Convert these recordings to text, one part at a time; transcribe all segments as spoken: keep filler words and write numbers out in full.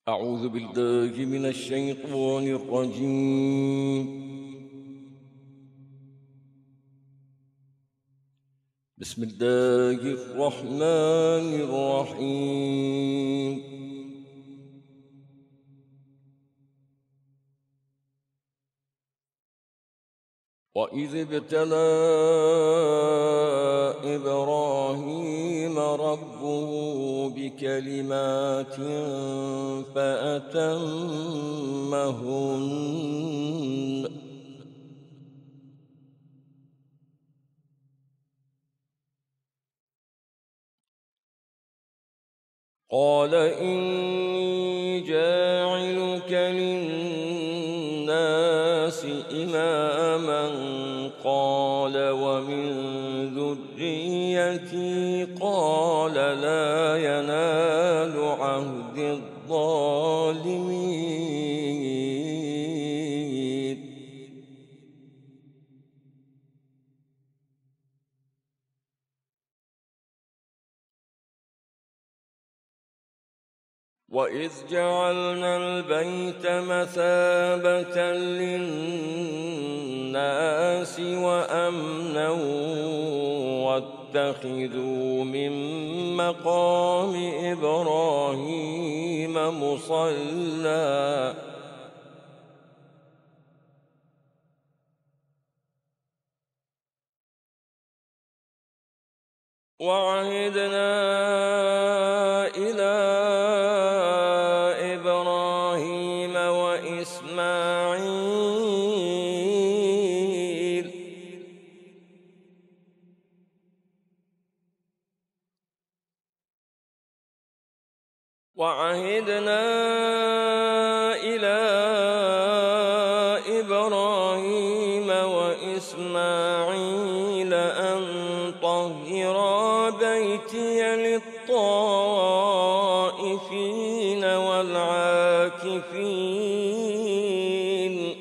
أعوذ بالله من الشيطان الرجيم. بسم الله الرحمن الرحيم. وإذ ابتلى إبراهيم ربه بكلمات فأتمهن قال إني جاعلك للناس إماما قال ومن ذريتي قال لا ينال عهد الظالمين. وإذ جعلنا البيت مثابة للناس وأمنا واتخذوا من مقام إبراهيم مصلى وعهدنا إلى إبراهيم وإسماعيل وعهدنا إلى إبراهيم وإسماعيل أن طهرا بيتي للطائفين والعاكفين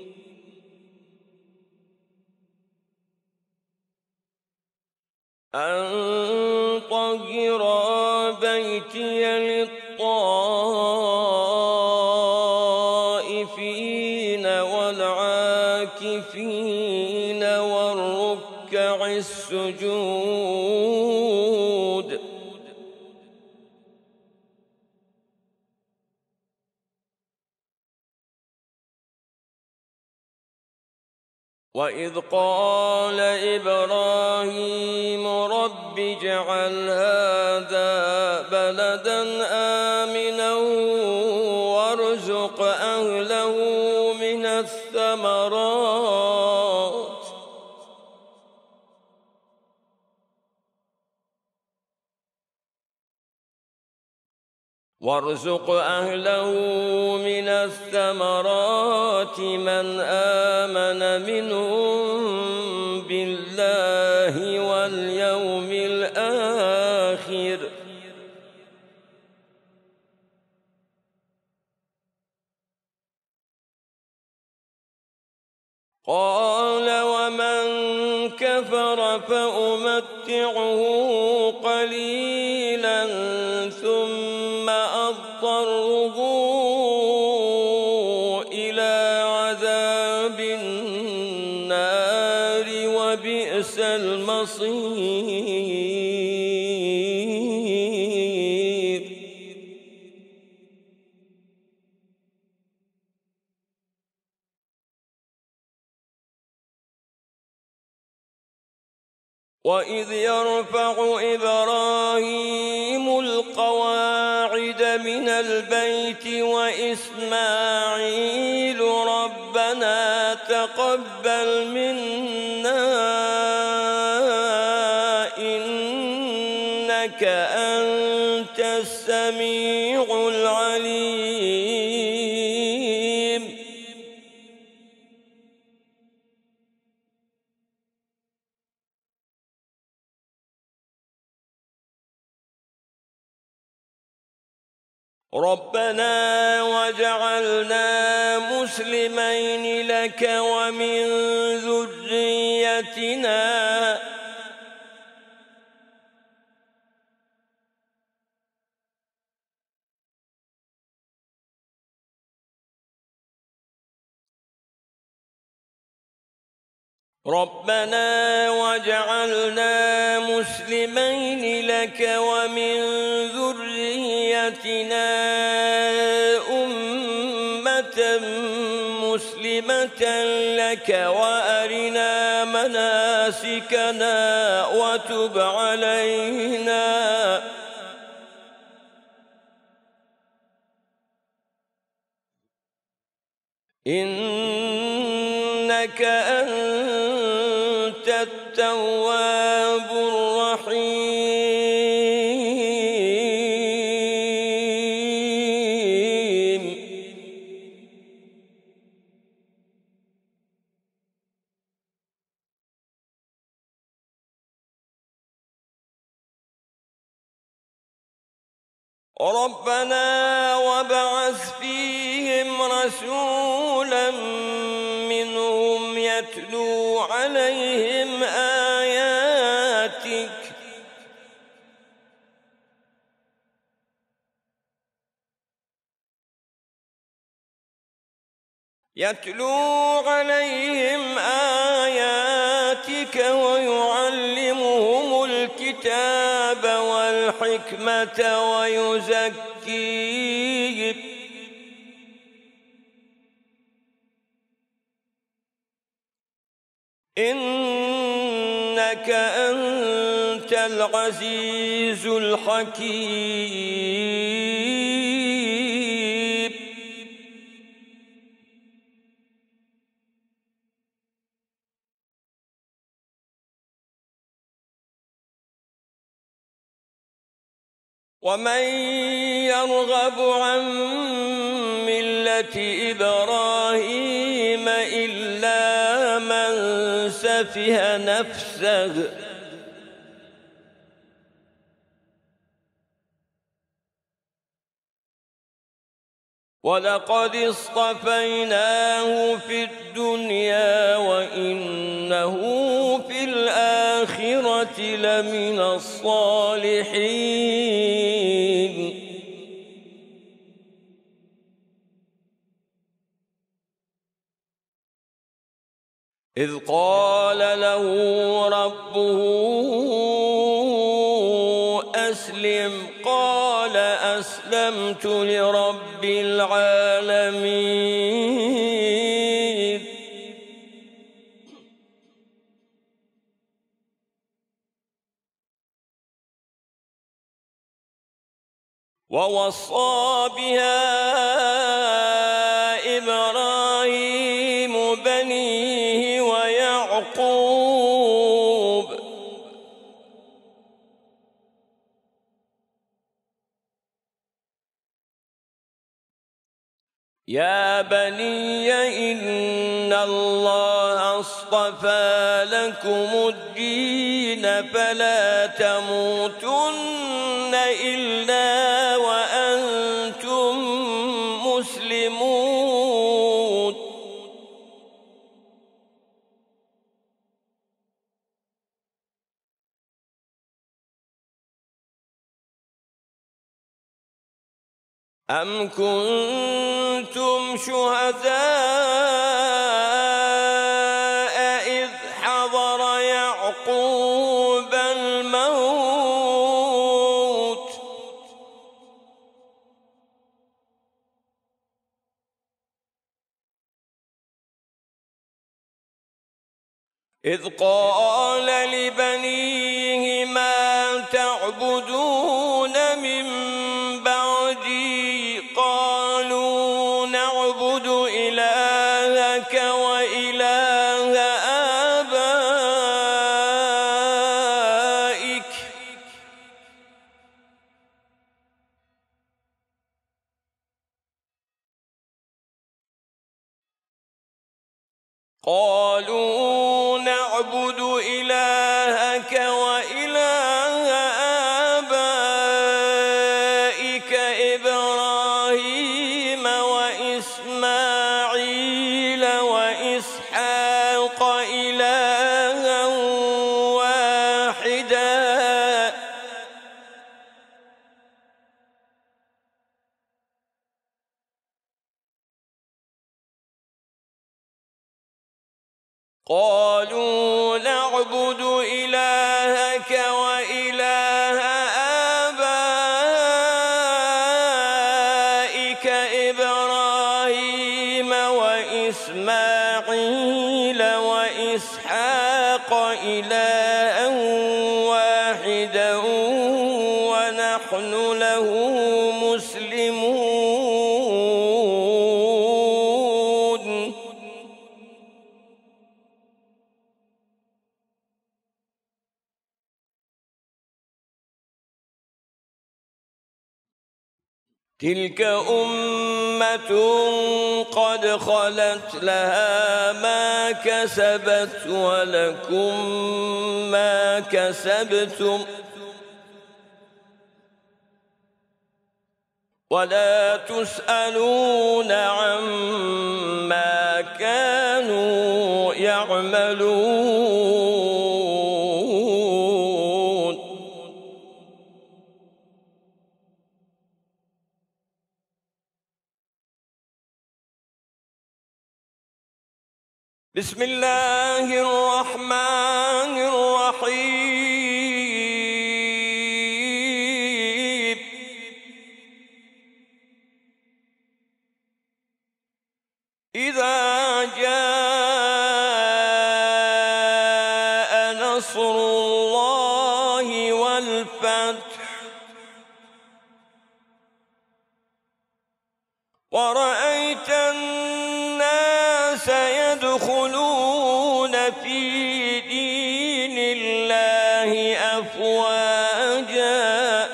أن طهرا بيتي للطائفين والعاكفين والركع السجود. وإذ قال إبراهيم رب اجعل هذا بلدا آمنا وارزق أهله من الثمرات وارزق أهله من الثمرات من آمن منهم بالله واليوم الآخر قال ومن كفر فأمتعه قليلا ثم أضطره إلى عذاب النار وبئس المصير. وإذ يرفع إبراهيم القواعد من البيت وإسماعيل ربنا تقبل منا إنك أنت السميع العليم. ربنا وجعلنا مسلمين لك ومن ذريتنا ربنا واجعلنا مسلمين لك ومن ذريتنا أمة مسلمة لك وأرنا مناسكنا وتب علينا إنك أنت التواب الرحيم. ربنا وابعث فيهم رسولا منهم يتلو عليهم آياتك يتلو عليهم آياتك ويعلمهم الكتاب والحكمة ويزكيهم إنك أنت العزيز الحكيم. ومن يرغب عن ملة إبراهيم إلا من سفه نفسه ولقد اصطفيناه في الدنيا وإنه في الآخرة لمن الصالحين. إذ قال له ربه أسلم قال أسلمت لرب العالمين. ووصى بها إبراهيم بنيه ويعقوب يا بني إن الله اصطفى لكم الدين فلا تموتن إلا وأنتم مسلمون. أم كنتم شهداء إذ حضر يعقوب الموت إذ قال لبنيه ما تعبدون من بعدي قالوا نعبد إلهك وإله آبائك قالوا نعبد إلهك وإله آبائك إبراهيم وإسماعيل وإسحاق إلها واحدا قالوا نعبد إلهك وإله آبائك إبراهيم وإسماعيل وإسحاق إلها واحدا ونحن له مسلمون. تلك أمة قد خلت لها ما كسبت ولكم ما كسبتم ولا تسألون عما كانوا يعملون. بسم الله الرحمن الرحيم. إذا جاء نصر الله والفتح ورأيت الناس يدخلون في دين الله أفواجا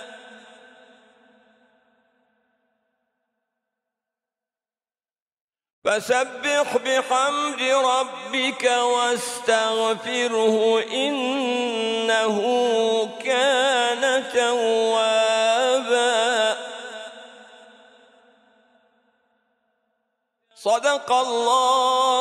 فسبح بحمد ربك واستغفره إنه كان توابا. صدق الله